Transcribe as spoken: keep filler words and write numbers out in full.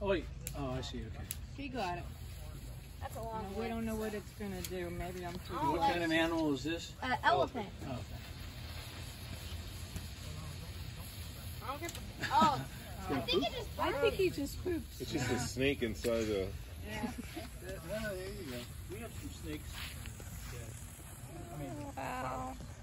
Oh wait. Oh, I see. Okay. She got it. That's a long No, one. we don't know what it's gonna do. Maybe I'm too. Oh, What kind of animal is this? Uh, elephant. Oh, okay. I don't get the, oh, I think it just I think he just poops. It's just a snake inside a... Yeah. Oh, there you go. We have some snakes. I mean, wow.